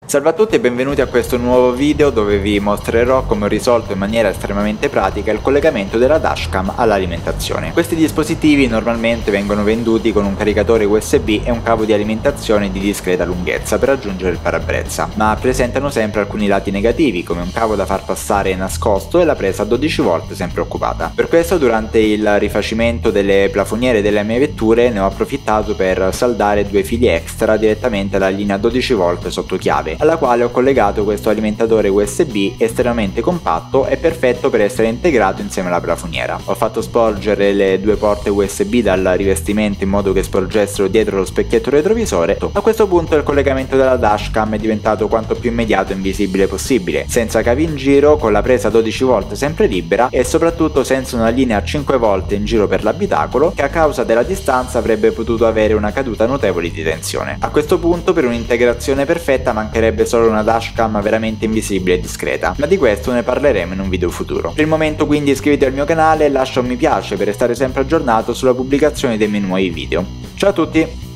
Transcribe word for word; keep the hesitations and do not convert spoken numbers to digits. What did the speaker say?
Salve a tutti e benvenuti a questo nuovo video dove vi mostrerò come ho risolto in maniera estremamente pratica il collegamento della dashcam all'alimentazione. Questi dispositivi normalmente vengono venduti con un caricatore U S B e un cavo di alimentazione di discreta lunghezza per raggiungere il parabrezza, ma presentano sempre alcuni lati negativi come un cavo da far passare nascosto e la presa a dodici volt sempre occupata. Per questo durante il rifacimento delle plafoniere delle mie vetture ne ho approfittato per saldare due fili extra direttamente alla linea dodici volt sotto chiave, alla quale ho collegato questo alimentatore U S B estremamente compatto e perfetto per essere integrato insieme alla plafoniera. Ho fatto sporgere le due porte U S B dal rivestimento in modo che sporgessero dietro lo specchietto retrovisore. A questo punto il collegamento della dashcam è diventato quanto più immediato e invisibile possibile, senza cavi in giro, con la presa dodici volt sempre libera e soprattutto senza una linea cinque volt in giro per l'abitacolo che a causa della distanza avrebbe potuto avere una caduta notevole di tensione. A questo punto per un'integrazione perfetta mancherebbe solo una dashcam veramente invisibile e discreta, ma di questo ne parleremo in un video futuro. Per il momento quindi iscriviti al mio canale e lascia un mi piace per restare sempre aggiornato sulla pubblicazione dei miei nuovi video. Ciao a tutti!